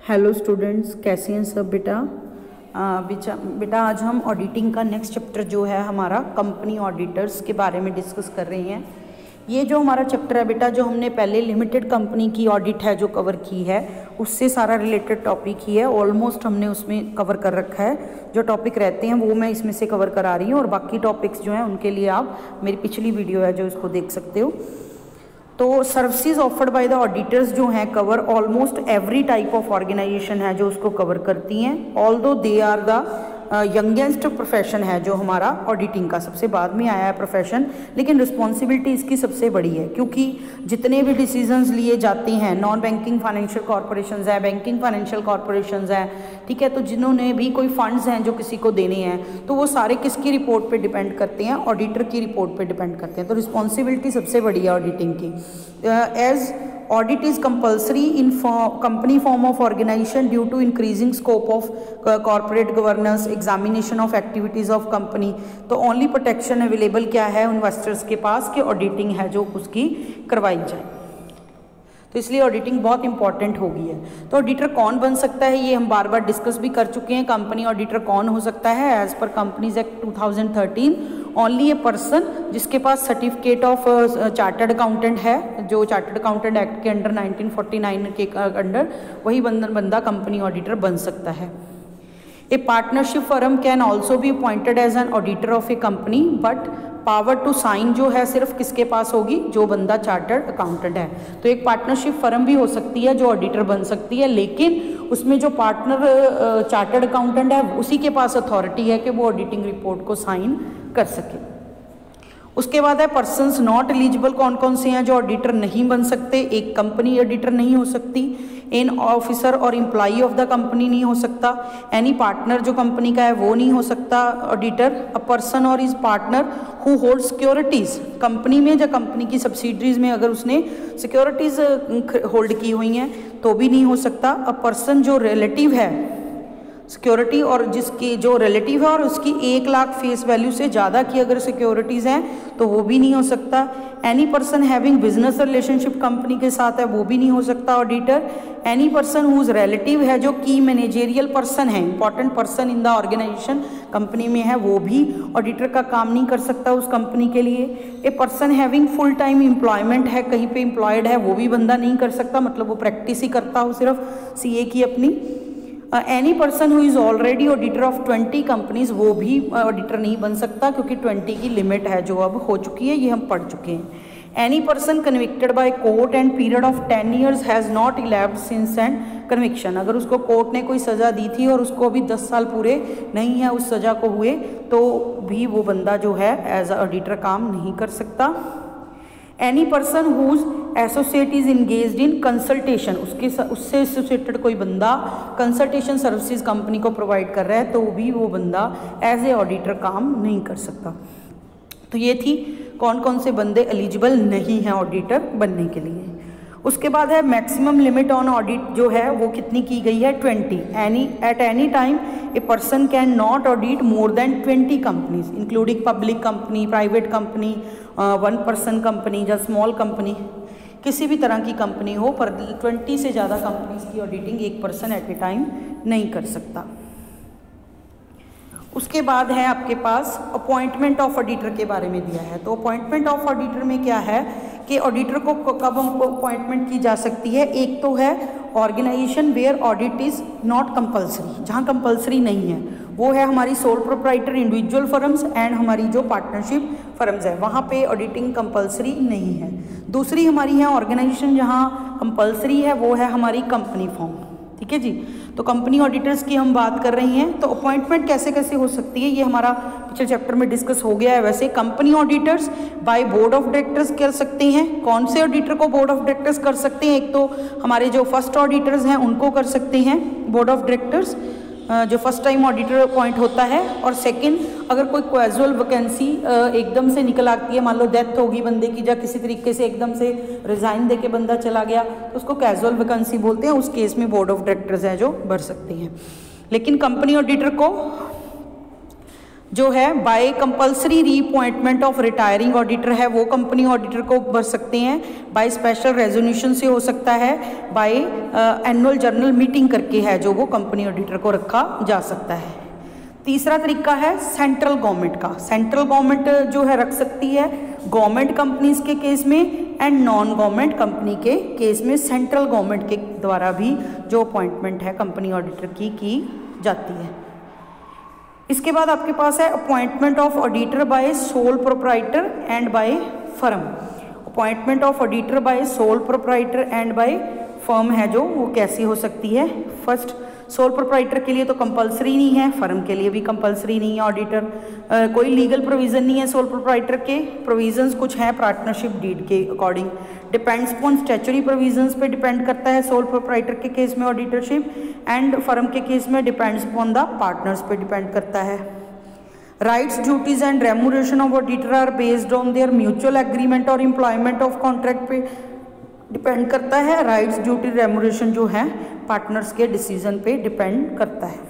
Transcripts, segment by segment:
Hello students, कैसे हैं सब बेटा। बेटा आज हम ऑडिटिंग का नेक्स्ट चैप्टर जो है हमारा कंपनी ऑडिटर्स के बारे में डिस्कस कर रहे हैं। ये जो हमारा चैप्टर है बेटा, जो हमने पहले लिमिटेड कंपनी की ऑडिट है जो कवर की है, उससे सारा रिलेटेड टॉपिक ही है। ऑलमोस्ट हमने उसमें कवर कर रखा है। जो टॉपिक रहते हैं वो मैं इसमें से कवर करा रही हूँ, और बाकी टॉपिक्स जो हैं उनके लिए आप मेरी पिछली वीडियो है जो इसको देख सकते हो। तो services offered by the auditors जो हैं cover almost every type of organisation है जो उसको कवर करती हैं। Although they are the youngest profession है जो हमारा ऑडिटिंग का सबसे बाद में आया है प्रोफेशन, लेकिन रिस्पॉन्सिबिलिटी इसकी सबसे बड़ी है, क्योंकि जितने भी डिसीजंस लिए जाते हैं, नॉन बैंकिंग फाइनेंशियल कॉर्पोरेशंस है, बैंकिंग फाइनेंशियल कॉर्पोरेशंस है, ठीक है, तो जिन्होंने भी कोई फंड्स हैं जो किसी को देने हैं, तो वो सारे किसकी रिपोर्ट पे डिपेंड करते हैं? ऑडिटर की रिपोर्ट पे डिपेंड करते हैं। तो रिस्पॉन्सिबिलिटी सबसे बड़ी है ऑडिटिंग की। As audit is compulsory in company form of organization due to increasing scope of corporate governance, examination of activities of company। तो only protection available क्या है इन्वेस्टर्स के पास कि ऑडिटिंग है जो उसकी करवाई जाए। तो इसलिए ऑडिटिंग बहुत इंपॉर्टेंट हो गई है। तो ऑडिटर कौन बन सकता है, ये हम बार बार डिस्कस भी कर चुके हैं। कंपनी ऑडिटर कौन हो सकता है? As per companies act 2013 only a person जिसके पास सर्टिफिकेट ऑफ चार्टर्ड अकाउंटेंट है, जो चार्टर्ड अकाउंटेंट एक्ट के अंडर 1949 के अंडर वही बंदा कंपनी ऑडिटर बन सकता है। A partnership firm can also be appointed as an auditor of a company, but power to sign जो है सिर्फ किसके पास होगी? जो बंदा चार्टर्ड अकाउंटेंट है। तो एक पार्टनरशिप फर्म भी हो सकती है जो ऑडिटर बन सकती है, लेकिन उसमें जो पार्टनर चार्टर्ड अकाउंटेंट है उसी के पास अथॉरिटी है कि वो ऑडिटिंग रिपोर्ट को साइन कर सके। उसके बाद है पर्सन्स नॉट एलिजिबल। कौन कौन से हैं जो ऑडिटर नहीं बन सकते? एक कंपनी ऑडिटर नहीं हो सकती, एन ऑफिसर और एम्प्लॉई ऑफ द कंपनी नहीं हो सकता, एनी पार्टनर जो कंपनी का है वो नहीं हो सकता ऑडिटर, अ पर्सन और is partner who hold securities. कंपनी में या कंपनी की सब्सिडरीज में अगर उसने सिक्योरिटीज़ होल्ड की हुई हैं तो भी नहीं हो सकता। अ पर्सन जो रिलेटिव है सिक्योरिटी और जिसकी जो रिलेटिव है और उसकी 1 लाख फेस वैल्यू से ज़्यादा की अगर सिक्योरिटीज़ हैं तो वो भी नहीं हो सकता। Any person having business relationship company के साथ है वो भी नहीं हो सकता auditor. Any person whose relative है जो की मैनेजेरियल पर्सन है, important person in the organisation company में है, वो भी ऑडिटर का काम नहीं कर सकता उस कंपनी के लिए। A person having full time employment है, कहीं पे एम्प्लॉयड है, वो भी बंदा नहीं कर सकता, मतलब वो प्रैक्टिस ही करता हो सिर्फ सीए की अपनी। Any person who is already auditor of 20 companies, वो भी ऑडिटर नहीं बन सकता, क्योंकि 20 की लिमिट है जो अब हो चुकी है, ये हम पढ़ चुके हैं। Any person convicted by court and period of 10 years has not elapsed since and conviction. अगर उसको कोर्ट ने कोई सज़ा दी थी और उसको अभी 10 साल पूरे नहीं है उस सज़ा को हुए, तो भी वो बंदा जो है एज अ ऑडिटर काम नहीं कर सकता। Any person whose associate is engaged in consultation, उससे एसोसिएटेड कोई बंदा कंसल्टेशन सर्विसेज कंपनी को प्रोवाइड कर रहा है तो भी वो बंदा एज ए ऑडिटर काम नहीं कर सकता। तो ये थी कौन कौन से बंदे एलिजिबल नहीं हैं ऑडिटर बनने के लिए। उसके बाद है मैक्सिमम लिमिट ऑन ऑडिट जो है वो कितनी की गई है? 20। At any time a person can not audit more than 20 companies including public company, private company, 1 person company या स्मॉल कंपनी, किसी भी तरह की कंपनी हो, पर 20 से ज़्यादा कंपनीज की ऑडिटिंग एक पर्सन एट ए टाइम नहीं कर सकता। उसके बाद है आपके पास अपॉइंटमेंट ऑफ ऑडिटर के बारे में दिया है। तो अपॉइंटमेंट ऑफ ऑडिटर में क्या है कि ऑडिटर को कब हमको अपॉइंटमेंट की जा सकती है? एक तो है organisation where audit is not compulsory, जहाँ कंपल्सरी नहीं है, वो है हमारी sole proprietor individual firms and हमारी जो पार्टनरशिप फर्म्स है, वहाँ पे ऑडिटिंग कंपल्सरी नहीं है। दूसरी हमारी है ऑर्गेनाइजेशन जहाँ कंपल्सरी है, वो है हमारी कंपनी फॉर्म, ठीक है जी। तो कंपनी ऑडिटर्स की हम बात कर रही हैं। तो अपॉइंटमेंट कैसे कैसे हो सकती है, ये हमारा पिछले चैप्टर में डिस्कस हो गया है। वैसे company auditors by board of directors कर सकते हैं। कौन से ऑडिटर को बोर्ड ऑफ डायरेक्टर्स कर सकते हैं? एक तो हमारे जो फर्स्ट ऑडिटर्स हैं उनको कर सकते हैं बोर्ड ऑफ डायरेक्टर्स, जो फर्स्ट टाइम ऑडिटर अपॉइंट होता है। और सेकंड, अगर कोई कैजुअल वैकेंसी एकदम से निकल आती है, मान लो डेथ होगी बंदे की या किसी तरीके से एकदम से रिजाइन दे के बंदा चला गया, तो उसको कैजुअल वैकेंसी बोलते हैं। उस केस में बोर्ड ऑफ डायरेक्टर्स है जो भर सकते हैं। लेकिन कंपनी ऑडिटर को जो है by compulsory reappointment of retiring auditor है वो कंपनी ऑडिटर को भर सकते हैं, बाय स्पेशल रेजोल्यूशन से हो सकता है, बाय एनुअल जनरल मीटिंग करके है जो वो कंपनी ऑडिटर को रखा जा सकता है। तीसरा तरीका है सेंट्रल गवर्नमेंट का। सेंट्रल गवर्नमेंट जो है रख सकती है गवर्नमेंट कंपनीज के केस में एंड नॉन गवर्नमेंट कंपनी के केस में सेंट्रल गवर्नमेंट के द्वारा भी जो अपॉइंटमेंट है कंपनी ऑडिटर की जाती है। इसके बाद आपके पास है appointment of auditor by sole proprietor and by firm. Appointment of auditor by sole proprietor and by firm है जो वो कैसी हो सकती है। फर्स्ट, सोल प्रोप्राइटर के लिए तो कंपलसरी नहीं है, फर्म के लिए भी कंपलसरी नहीं है ऑडिटर। कोई लीगल प्रोविज़न नहीं है सोल प्रोप्राइटर के, प्रोविजंस कुछ हैं पार्टनरशिप डीड के according. Depends upon statutory provisions पे डिपेंड करता है सोल प्रोप्राइटर के केस में ऑडिटरशिप, एंड फर्म के केस में डिपेंड्स अपॉन द पार्टनर्स पे डिपेंड करता है। Rights, duties and remuneration of auditor are based on their mutual agreement और एम्प्लॉयमेंट ऑफ कॉन्ट्रैक्ट पे डिपेंड करता है। राइट्स, ड्यूटी, रेम्यूनरेशन जो है पार्टनर्स के डिसीजन पे डिपेंड करता है।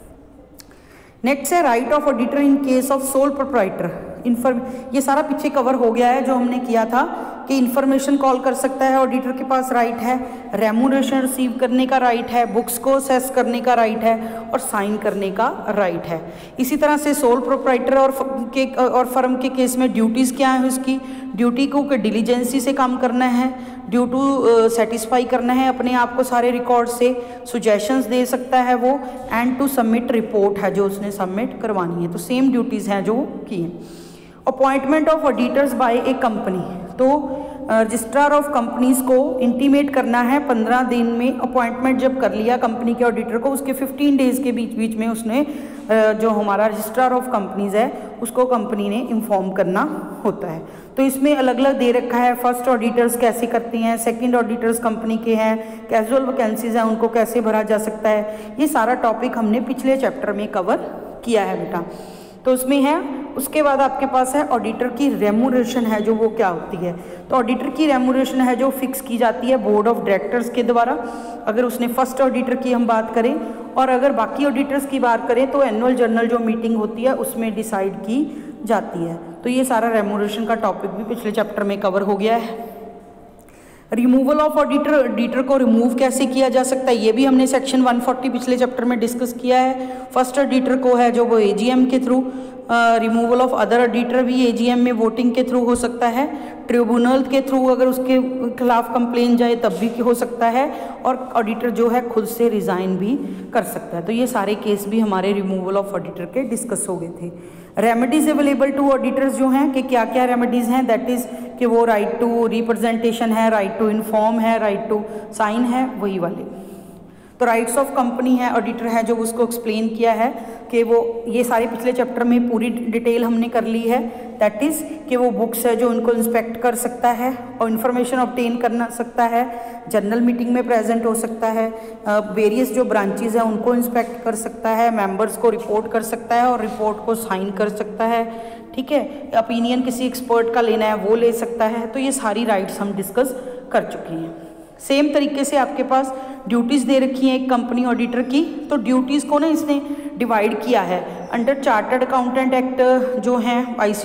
नेक्स्ट है right of auditor in case of sole proprietor. ये सारा पीछे कवर हो गया है जो हमने किया था कि इन्फॉर्मेशन कॉल कर सकता है, ऑडिटर के पास राइट है, रेम्यूनरेशन रिसीव करने का राइट है, बुक्स को असेस करने का राइट है और साइन करने का राइट है। इसी तरह से सोल प्रोप्राइटर और फर्म के केस में ड्यूटीज़ क्या है, उसकी ड्यूटी को डिलीजेंसी से काम करना है, ड्यू टू सेटिस्फाई करना है अपने आप को सारे रिकॉर्ड से, सुजेशंस दे सकता है वो, एंड टू सबमिट रिपोर्ट है जो उसने सबमिट करवानी है। तो सेम ड्यूटीज़ हैं जो की हैं। Appointment of auditors by a company, तो रजिस्ट्रार ऑफ कंपनीज को इंटीमेट करना है 15 दिन में। अपॉइंटमेंट जब कर लिया कंपनी के ऑडिटर को, उसके 15 डेज के बीच में उसने जो हमारा रजिस्ट्रार ऑफ कंपनीज है उसको कंपनी ने इन्फॉर्म करना होता है। तो इसमें अलग अलग दे रखा है, फर्स्ट ऑडिटर्स कैसे करते हैं, सेकंड ऑडिटर्स कंपनी के हैं, कैजुअल वैकेंसीज हैं उनको कैसे भरा जा सकता है। ये सारा टॉपिक हमने पिछले चैप्टर में कवर किया है बेटा, तो उसमें है। उसके बाद आपके पास है ऑडिटर की रेम्यूनरेशन है जो वो क्या होती है। तो ऑडिटर की रेम्यूनरेशन है जो फिक्स की जाती है बोर्ड ऑफ डायरेक्टर्स के द्वारा, अगर उसने फर्स्ट ऑडिटर की हम बात करें, और अगर बाकी ऑडिटर्स की बात करें तो एनुअल जनरल जो मीटिंग होती है उसमें डिसाइड की जाती है। तो ये सारा रेम्यूनरेशन का टॉपिक भी पिछले चैप्टर में कवर हो गया है। रिमूवल ऑफ ऑडिटर, ऑडिटर को रिमूव कैसे किया जा सकता है, ये भी हमने सेक्शन 140 पिछले चैप्टर में डिस्कस किया है। फर्स्ट ऑडिटर को है जो वो एजीएम के through, removal of other auditor भी एजीएम में वोटिंग के थ्रू हो सकता है, ट्रिब्यूनल के थ्रू अगर उसके खिलाफ कंप्लेन जाए तब भी हो सकता है, और ऑडिटर जो है खुद से रिज़ाइन भी कर सकता है। तो ये सारे केस भी हमारे रिमूवल ऑफ ऑडिटर के डिस्कस हो गए थे। रेमेडीज अवेलेबल टू ऑडिटर्स जो हैं कि क्या क्या रेमेडीज़ हैं, दैट इज़ कि वो राइट टू रिप्रेजेंटेशन है, राइट टू इन्फॉर्म है, राइट टू साइन है, वही वाले। तो राइट्स ऑफ कंपनी है, ऑडिटर है जो उसको एक्सप्लेन किया है कि वो ये सारे पिछले चैप्टर में पूरी डिटेल हमने कर ली है। दैट इज़ कि वो बुक्स है जो उनको इंस्पेक्ट कर सकता है और इन्फॉर्मेशन ऑब्टेन करना सकता है, जनरल मीटिंग में प्रेजेंट हो सकता है, वेरियस जो ब्रांचेज हैं उनको इंस्पेक्ट कर सकता है, मेंबर्स को रिपोर्ट कर सकता है और रिपोर्ट को साइन कर सकता है, ठीक है। ओपिनियन किसी एक्सपर्ट का लेना है वो ले सकता है। तो ये सारी राइट्स हम डिस्कस कर चुके हैं। सेम तरीके से आपके पास ड्यूटीज़ दे रखी हैं एक कंपनी ऑडिटर की। तो ड्यूटीज़ को ना इसने डिवाइड किया है अंडर चार्टर्ड अकाउंटेंट एक्ट जो हैं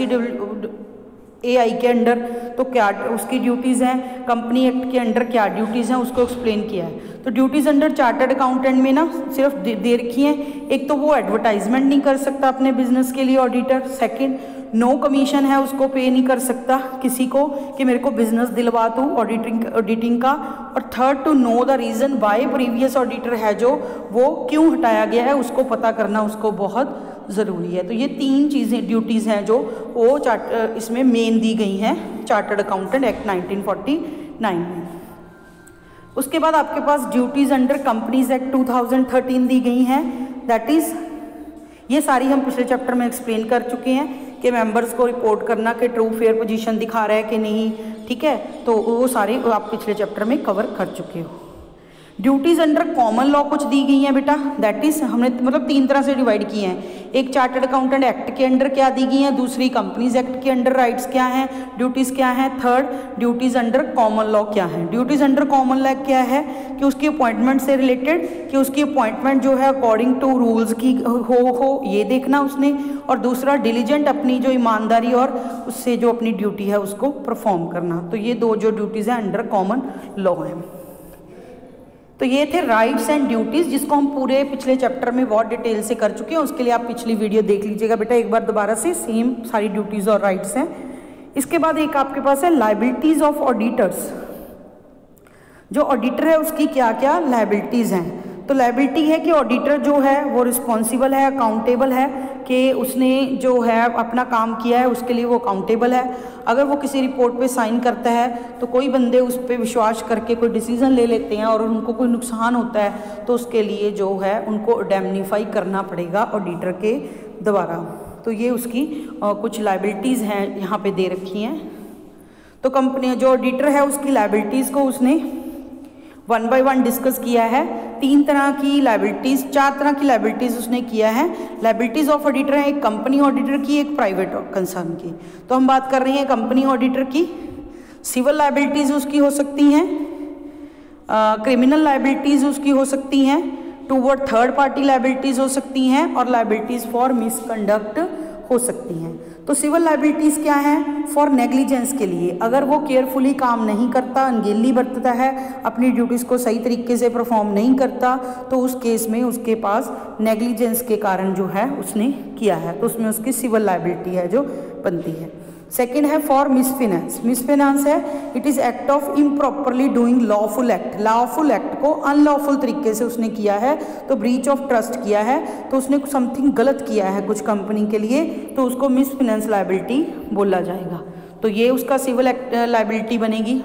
ICAI के अंडर, तो क्या उसकी ड्यूटीज़ हैं, कंपनी एक्ट के अंडर क्या ड्यूटीज़ हैं उसको एक्सप्लेन किया है। तो ड्यूटीज़ अंडर चार्टर्ड अकाउंटेंट में ना सिर्फ दे रखी हैं, एक तो वो एडवर्टाइजमेंट नहीं कर सकता अपने बिजनेस के लिए ऑडिटर, सेकंड नो कमीशन है उसको पे नहीं कर सकता किसी को कि मेरे को बिजनेस दिलवा दूँ ऑडिटिंग का, और third to know the reason why previous auditor है जो वो क्यों हटाया गया है उसको पता करना उसको बहुत ज़रूरी है। तो ये 3 चीज़ें ड्यूटीज़ हैं जो वो इसमें मेन दी गई हैं चार्टर्ड अकाउंटेंट एक्ट 1949 में। उसके बाद आपके पास ड्यूटीज़ अंडर कंपनीज एक्ट 2013 दी गई हैं। दैट इज़ ये सारी हम पिछले चैप्टर में एक्सप्लेन कर चुके हैं कि मेंबर्स को रिपोर्ट करना कि ट्रू फेयर पोजीशन दिखा रहा है कि नहीं, ठीक है। तो वो सारे आप पिछले चैप्टर में कवर कर चुके हो। ड्यूटीज़ अंडर कॉमन लॉ कुछ दी गई हैं बेटा, दैट इज़ हमने मतलब 3 तरह से डिवाइड किए हैं। एक चार्टर्ड अकाउंटेंट एक्ट के अंडर क्या दी गई हैं, दूसरी कंपनीज एक्ट के अंडर राइट्स क्या हैं, ड्यूटीज़ क्या हैं, third duties under common law क्या है। ड्यूटीज़ अंडर कॉमन लॉ क्या है कि उसकी अपॉइंटमेंट से रिलेटेड, कि उसकी अपॉइंटमेंट जो है अकॉर्डिंग टू रूल्स की हो ये देखना उसने, और दूसरा डिलीजेंट अपनी जो ईमानदारी और उससे जो अपनी ड्यूटी है उसको परफॉर्म करना। तो ये 2 जो ड्यूटीज़ हैं अंडर कॉमन लॉ हैं। तो ये थे राइट्स एंड ड्यूटीज़, जिसको हम पूरे पिछले चैप्टर में बहुत डिटेल से कर चुके हैं। उसके लिए आप पिछली वीडियो देख लीजिएगा बेटा एक बार दोबारा से, सेम सारी ड्यूटीज़ और राइट्स हैं। इसके बाद एक आपके पास है लायबिलिटीज़ ऑफ ऑडिटर्स। जो ऑडिटर है उसकी क्या क्या लायबिलिटीज़ हैं। तो लायबिलिटी है कि ऑडिटर जो है वो रिस्पॉन्सिबल है, अकाउंटेबल है, कि उसने जो है अपना काम किया है उसके लिए वो अकाउंटेबल है। अगर वो किसी रिपोर्ट पे साइन करता है तो कोई बंदे उस पर विश्वास करके कोई डिसीजन ले लेते हैं और उनको कोई नुकसान होता है तो उसके लिए जो है उनको इंडेमनीफाई करना पड़ेगा ऑडिटर के द्वारा। तो ये उसकी कुछ लायबिलिटीज़ हैं यहाँ पे दे रखी हैं। तो कंपनी जो ऑडिटर है उसकी लायबिलिटीज़ को उसने 1 बाय 1 डिस्कस किया है। 3 तरह की लायबिलिटीज़, 4 तरह की लायबिलिटीज़ उसने किया है। लायबिलिटीज़ ऑफ ऑडिटर है एक कंपनी ऑडिटर की, एक प्राइवेट कंसर्न की। तो हम बात कर रहे हैं कंपनी ऑडिटर की। सिविल लायबिलिटीज़ उसकी हो सकती हैं, क्रिमिनल लायबिलिटीज़ उसकी हो सकती हैं, टूवर्ड थर्ड पार्टी लायबिलिटीज़ हो सकती हैं, और लायबिलिटीज़ फॉर मिसकंडक्ट हो सकती हैं। तो सिविल लायबिलिटीज़ क्या हैं, फॉर नेग्लिजेंस के लिए, अगर वो केयरफुली काम नहीं करता, अनगेली बरतता है, अपनी ड्यूटीज़ को सही तरीके से परफॉर्म नहीं करता, तो उस केस में उसके पास नेग्लिजेंस के कारण जो है उसने किया है, तो उसमें उसकी सिविल लायबिलिटी है जो बनती है। सेकेंड है फॉर मिसफिनेंस। मिसफिनेंस है it is act of improperly doing lawful act, lawful act को अनलॉफुल तरीके से उसने किया है, तो ब्रीच ऑफ ट्रस्ट किया है, तो उसने समथिंग गलत किया है कुछ कंपनी के लिए, तो उसको मिसफिनेंस लायबिलिटी बोला जाएगा। तो ये उसका सिविल एक्ट लायबिलिटी बनेगी।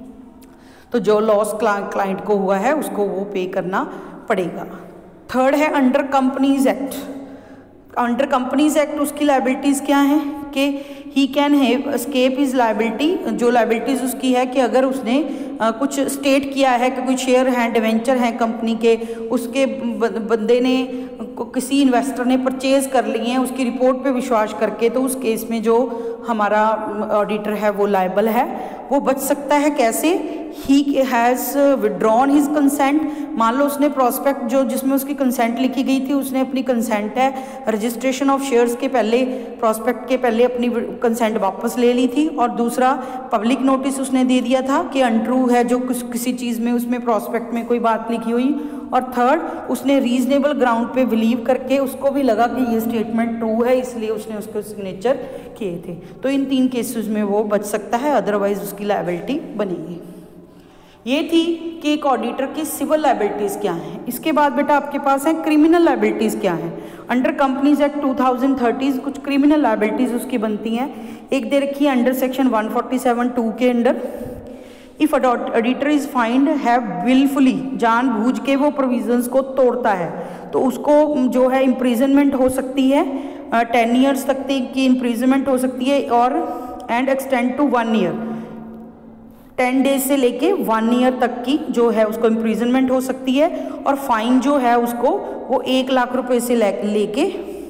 तो जो लॉस क्लाइंट को हुआ है उसको वो पे करना पड़ेगा। थर्ड है under companies act. Under companies act उसकी लायबिलिटीज़ क्या हैं कि he can have escape his liability. जो लायबिलिटीज़ उसकी है कि अगर उसने कुछ स्टेट किया है कि कोई शेयर हैं, डिवेंचर हैं कंपनी के, उसके बंदे ने किसी इन्वेस्टर ने परचेज़ कर लिए हैं उसकी रिपोर्ट पे विश्वास करके, तो उस केस में जो हमारा ऑडिटर है वो लायबल है, वो बच सकता है। कैसे, he has withdrawn his consent. मान लो उसने प्रॉस्पेक्ट जो जिसमें उसकी कंसेंट लिखी गई थी, उसने अपनी कंसेंट है रजिस्ट्रेशन ऑफ शेयर्स के पहले, प्रॉस्पेक्ट के पहले अपनी कंसेंट वापस ले ली थी, और दूसरा पब्लिक नोटिस उसने दे दिया था कि अनट्रू है जो किसी चीज़ में उसमें प्रॉस्पेक्ट में कोई बात लिखी हुई, और थर्ड उसने रीजनेबल ग्राउंड पे बिलीव करके उसको भी लगा कि ये स्टेटमेंट ट्रू है इसलिए उसने उसके सिग्नेचर किए थे। तो इन 3 केसेस में वो बच सकता है, अदरवाइज उसकी लायबिलिटी बनेगी। ये थी कि एक ऑडिटर की सिविल लायबिलिटीज़ क्या हैं। इसके बाद बेटा आपके पास है क्रिमिनल लायबिलिटीज़ क्या हैं। अंडर कंपनीज एक्ट 2030 कुछ क्रिमिनल लायबिलिटीज़ उसकी बनती हैं। एक दे रखी है अंडर सेक्शन 147(2) के under, if auditor is find have wilfully, जानबूझ के वो प्रोविजंस को तोड़ता है, तो उसको जो है इम्प्रिजनमेंट हो सकती है, 10 ईयर्स तक की इम्प्रिजनमेंट हो सकती है, और and extend to 1 year, 10 days से लेके 1 ईयर तक की जो है उसको इम्प्रिजनमेंट हो सकती है, और फाइन जो है उसको वो 1 लाख रुपए से लेके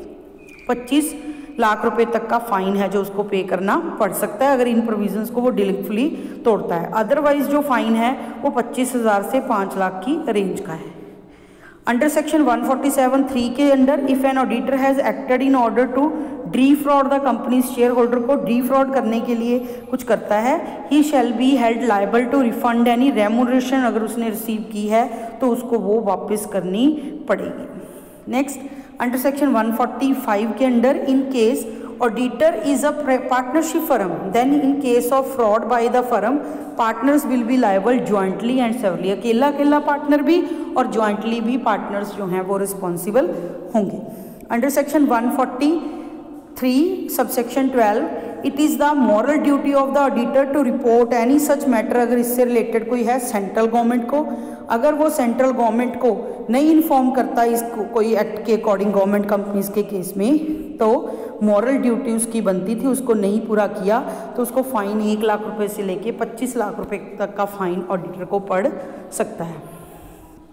25 लाख रुपए तक का फाइन है जो उसको पे करना पड़ सकता है अगर इन प्रोविजंस को वो डिलीटफुली तोड़ता है। अदरवाइज जो फाइन है वो 25,000 से 5 लाख की रेंज का है। अंडर सेक्शन 147(3) के under if an auditor has acted in order to defraud the company, shareholder को डिफ्रॉड करने के लिए कुछ करता है, he shall be held liable to refund any remuneration, अगर उसने रिसीव की है तो उसको वो वापस करनी पड़ेगी। नेक्स्ट अंडर सेक्शन 145 के under in case auditor is a partnership firm, then in case of fraud by the firm partners will be liable jointly and severally. अकेला अकेला पार्टनर भी और ज्वाइंटली भी पार्टनर्स जो हैं वो रिस्पॉन्सिबल होंगे। Under section 143 subsection 12 it is the moral duty of the auditor to report any such matter, अगर इससे रिलेटेड कोई है सेंट्रल गवर्नमेंट को, अगर वो सेंट्रल गवर्नमेंट को नहीं इन्फॉर्म करता इसको कोई एक्ट के अकॉर्डिंग गवर्नमेंट कंपनीज के केस में, तो मॉरल ड्यूटी उसकी बनती थी, उसको नहीं पूरा किया तो उसको फाइन 1 लाख रुपए से लेके 25 लाख रुपए तक का फाइन ऑडिटर को पड़ सकता है।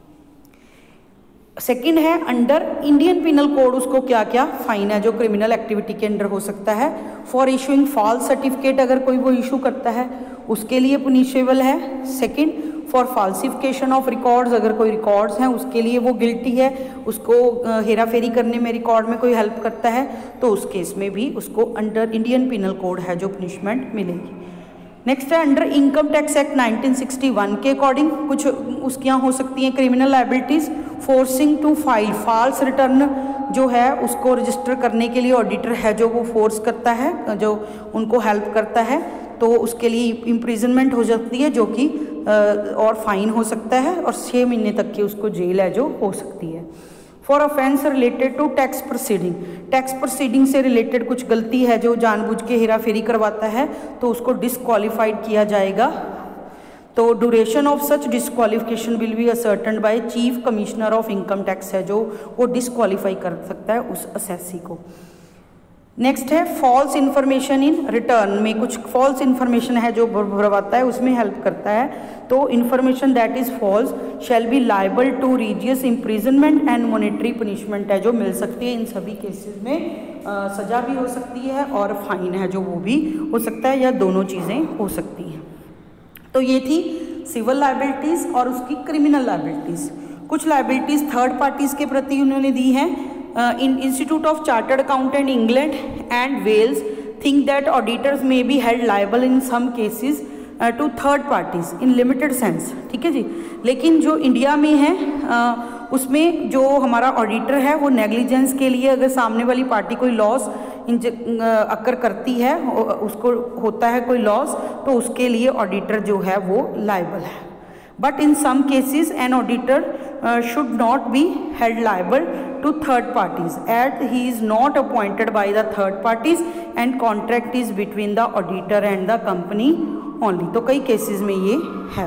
सेकंड है अंडर इंडियन पिनल कोड उसको क्या क्या फाइन है जो क्रिमिनल एक्टिविटी के अंडर हो सकता है। फॉर इशूइंग फॉल्स सर्टिफिकेट अगर कोई वो इशू करता है उसके लिए पुनिशेबल है। Second, for falsification of records, अगर कोई रिकॉर्ड्स हैं उसके लिए वो गिल्टी है, उसको हेरा फेरी करने में रिकॉर्ड में कोई हेल्प करता है तो उस केस में भी उसको अंडर इंडियन पिनल कोड है जो पनिशमेंट मिलेगी। नेक्स्ट है अंडर इनकम टैक्स एक्ट 1961 के अकॉर्डिंग कुछ उसकी यहाँ हो सकती हैं criminal liabilities. Forcing to file false return जो है उसको रजिस्टर करने के लिए ऑडिटर है जो वो फोर्स करता है, जो उनको हेल्प करता है, तो उसके लिए इम्प्रिजनमेंट हो सकती है जो कि और फाइन हो सकता है और 6 महीने तक की उसको जेल है जो हो सकती है। For offence related to tax proceeding, tax proceeding से रिलेटेड कुछ गलती है जो जानबूझ के हेरा फेरी करवाता है तो उसको डिसक्वालीफाइड किया जाएगा। तो duration of such disqualification will be ascertained by chief commissioner of income tax है जो वो डिसक्वालीफाई कर सकता है उस असेसी को। नेक्स्ट है फॉल्स इन्फॉर्मेशन इन रिटर्न में कुछ फॉल्स इन्फॉर्मेशन है जो भरवाता है उसमें हेल्प करता है। तो information that is false shall be liable to rigorous imprisonment and monetary punishment है जो मिल सकती है। इन सभी केसेस में सज़ा भी हो सकती है और फाइन है जो वो भी हो सकता है या दोनों चीज़ें हो सकती हैं। तो ये थी सिविल लाइबिलिटीज़ और उसकी क्रिमिनल लाइबिलिटीज़। कुछ लाइबिलिटीज़ थर्ड पार्टीज़ के प्रति उन्होंने दी हैं। In Institute of Chartered Accountant England and Wales think that auditors may be held liable in some cases to third parties in limited sense, ठीक है जी। लेकिन जो इंडिया में है उसमें जो हमारा ऑडिटर है वो नेग्लिजेंस के लिए अगर सामने वाली पार्टी कोई लॉस अकर करती है उसको होता है कोई लॉस तो उसके लिए ऑडिटर जो है वो लाइबल है। But in some cases an auditor should not be held liable to third parties as he is not appointed by the third parties and contract is between the auditor and the company only। तो कई cases में ये है।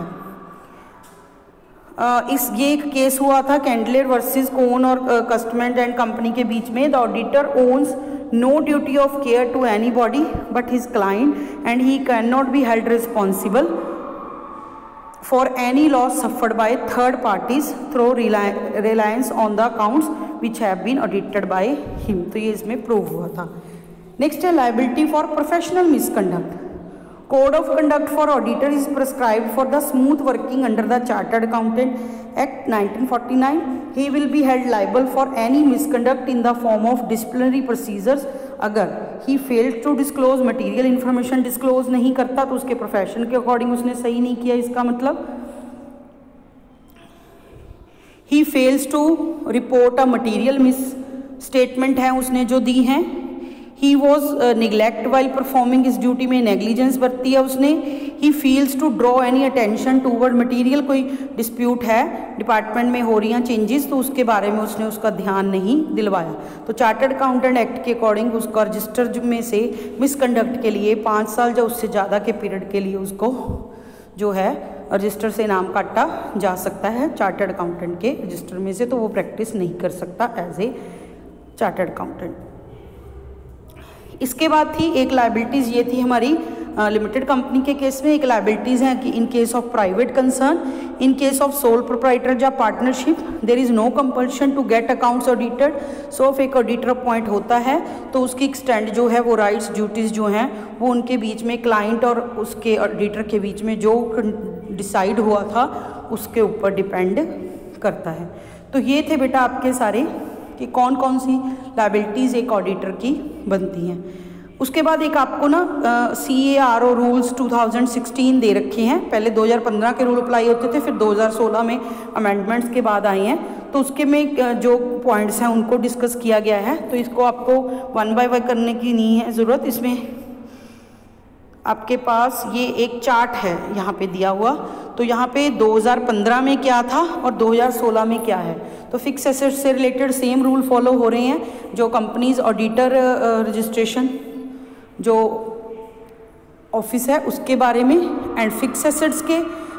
ये एक case हुआ था कैंडलर versus कोन और कस्टमर एंड कंपनी के बीच में। The auditor owns no duty of care to anybody but his client and he cannot be held responsible for any loss suffered by third parties through reliance on the accounts which have been audited by him। तो ये इसमें prove हुआ था। Next है liability for professional misconduct. Code of conduct for auditor is prescribed for the smooth working under the chartered accountant act 1949। He will be held liable for any misconduct in the form of disciplinary procedures. अगर he failed to disclose material information disclose नहीं करता तो उसके profession के according उसने सही नहीं किया। इसका मतलब he fails to report a material misstatement है उसने जो दी हैं। He was neglect while performing इस ड्यूटी में नेग्लिजेंस बरती है उसने। He feels to draw any attention toward material, कोई डिस्प्यूट है डिपार्टमेंट में हो रही हैं चेंजेस तो उसके बारे में उसने उसका ध्यान नहीं दिलवाया। तो चार्टर्ड अकाउंटेंट एक्ट के अकॉर्डिंग उसका रजिस्टर में से मिसकंडक्ट के लिए 5 साल या उससे ज़्यादा के पीरियड के लिए उसको जो है रजिस्टर से नाम काटा जा सकता है चार्टर्ड अकाउंटेंट के रजिस्टर में से, तो वो प्रैक्टिस नहीं कर सकता एज ए चार्टर्ड अकाउंटेंट। इसके बाद थी एक लाइबिलिटीज़ ये थी हमारी लिमिटेड कंपनी के केस में। एक लाइबिलिटीज़ हैं कि in case of private concern, in case of sole proprietor या partnership there is no compulsion to get accounts audited. So एक ऑडिटर अपॉइंट होता है तो उसकी एक्सटेंड जो है वो राइट्स ड्यूटीज़ जो हैं वो उनके बीच में क्लाइंट और उसके ऑडिटर के बीच में जो डिसाइड हुआ था उसके ऊपर डिपेंड करता है। तो ये थे बेटा आपके सारे कि कौन कौन सी लाइबिलिटीज़ एक ऑडिटर की बनती हैं। उसके बाद एक आपको ना CARO रूल्स 2016 दे रखे हैं। पहले 2015 के रूल अप्लाई होते थे, फिर 2016 में अमेंडमेंट्स के बाद आए हैं, तो उसके में जो पॉइंट्स हैं उनको डिस्कस किया गया है। तो इसको आपको 1 बाय 1 करने की नहीं है ज़रूरत। इसमें आपके पास ये एक चार्ट है यहाँ पे दिया हुआ, तो यहाँ पे 2015 में क्या था और 2016 में क्या है। तो फिक्स एसेट से रिलेटेड सेम रूल फॉलो हो रहे हैं जो कंपनीज ऑडिटर रजिस्ट्रेशन जो ऑफिस है उसके बारे में, एंड फिक्स एसेट्स के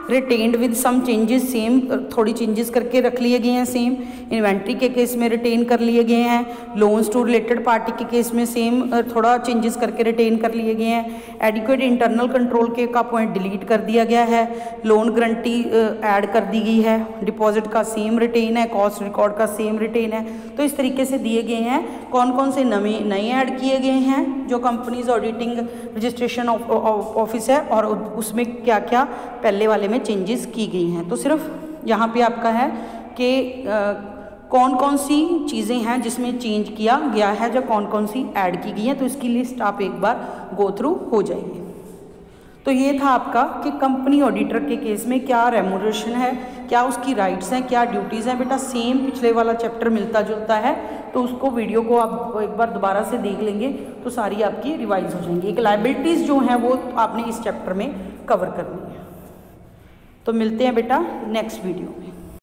retained with some changes, same थोड़ी चेंजेस करके रख लिए गए हैं सेम। इन्वेंट्री के केस में रिटेन कर लिए गए हैं। लोन्स टू रिलेटेड पार्टी के केस में सेम थोड़ा चेंजेस करके रिटेन कर लिए गए हैं। एडिक्वेट इंटरनल कंट्रोल के का पॉइंट डिलीट कर दिया गया है। लोन गारंटी ऐड कर दी गई है। डिपॉजिट का सेम रिटेन है। कॉस्ट रिकॉर्ड का सेम रिटेन है। तो इस तरीके से दिए गए हैं कौन कौन से नए ऐड किए गए हैं जो कंपनीज ऑडिटिंग रजिस्ट्रेशन ऑफिस है, और उसमें क्या क्या पहले वाले में चेंजेस की गई हैं। तो सिर्फ यहाँ पे आपका है कि कौन कौन सी चीज़ें हैं जिसमें चेंज किया गया है, जो कौन कौन सी ऐड की गई हैं। तो इसकी लिस्ट आप एक बार गो थ्रू हो जाइए। तो ये था आपका कि कंपनी ऑडिटर के केस में क्या रेम्यूनरेशन है, क्या उसकी राइट्स हैं, क्या ड्यूटीज़ हैं। बेटा सेम पिछले वाला चैप्टर मिलता जुलता है, तो उसको वीडियो को आप एक बार दोबारा से देख लेंगे तो सारी आपकी रिवाइज हो जाएंगी। एक लायबिलिटीज़ जो हैं वो आपने इस चैप्टर में कवर करनी है। तो मिलते हैं बेटा नेक्स्ट वीडियो में।